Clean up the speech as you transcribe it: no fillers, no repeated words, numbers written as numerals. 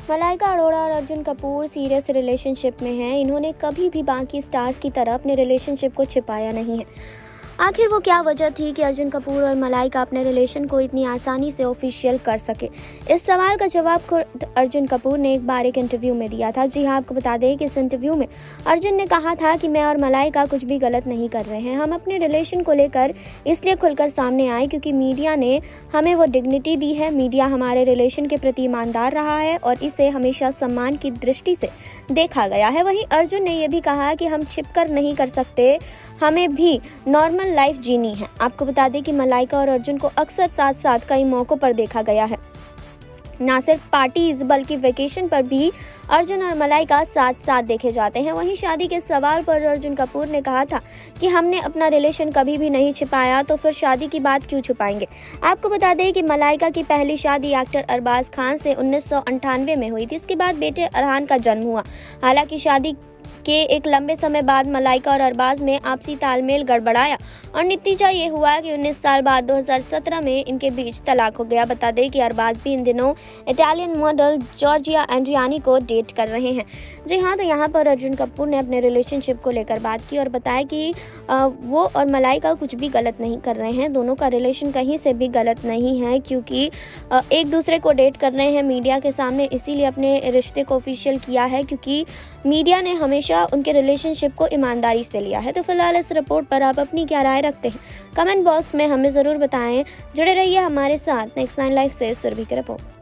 मलाइका अरोड़ा और Arjun Kapoor serious relationship में हैं। इन्होंने कभी भी बाकी स्टार्स की तरह अपने रिलेशनशिप को छिपाया नहीं है। आखिर वो क्या वजह थी कि अर्जुन कपूर और मलाइका अपने रिलेशन को इतनी आसानी से ऑफिशियल कर सके? इस सवाल का जवाब खुद अर्जुन कपूर ने एक बार एक इंटरव्यू में दिया था। जी हाँ, आपको बता दें कि इस इंटरव्यू में अर्जुन ने कहा था कि मैं और मलाइका कुछ भी गलत नहीं कर रहे हैं। हम अपने रिलेशन को लेकर इसलिए खुलकर सामने आए क्योंकि मीडिया ने हमें वो डिग्निटी दी है। मीडिया हमारे रिलेशन के प्रति ईमानदार रहा है और इसे हमेशा सम्मान की दृष्टि से देखा गया है। वहीं अर्जुन ने यह भी कहा कि हम छिपकर नहीं कर सकते, हमें भी नॉर्मल लाइफ जीनी है। आपको बता दें कि मलाइका और अर्जुन को अक्सर साथ साथ कई मौकों पर देखा गया है। ना सिर्फ पार्टीज बल्कि वेकेशन पर भी अर्जुन और मलाइका साथ साथ देखे जाते हैं। वहीं शादी के सवाल पर अर्जुन कपूर ने कहा था कि हमने अपना रिलेशन कभी भी नहीं छिपाया, तो फिर शादी की बात क्यों छुपाएंगे। आपको बता दें कि मलाइका की पहली शादी एक्टर अरबाज खान से 1998 में हुई थी। इसके बाद बेटे अरहान का जन्म हुआ। हालांकि शादी के एक लंबे समय बाद मलाइका और अरबाज में आपसी तालमेल गड़बड़ाया और नतीजा ये हुआ कि 19 साल बाद 2017 में इनके बीच तलाक हो गया। बता दें कि अरबाज भी इन दिनों इटालियन मॉडल जॉर्जिया एंड्रियानी को डेट कर रहे हैं। जी हाँ, तो यहाँ पर अर्जुन कपूर ने अपने रिलेशनशिप को लेकर बात की और बताया कि वो और मलाइका कुछ भी गलत नहीं कर रहे हैं। दोनों का रिलेशन कहीं से भी गलत नहीं है क्योंकि एक दूसरे को डेट कर रहे हैं मीडिया के सामने, इसीलिए अपने रिश्ते को ऑफिशियल किया है क्योंकि मीडिया ने हमेशा उनके रिलेशनशिप को ईमानदारी से लिया है। तो फिलहाल इस रिपोर्ट पर आप अपनी क्या राय रखते हैं? कमेंट बॉक्स में हमें ज़रूर बताएं। जुड़े रहिए हमारे साथ नेक्स्ट 9 लाइफ से सुरभि की रिपोर्ट।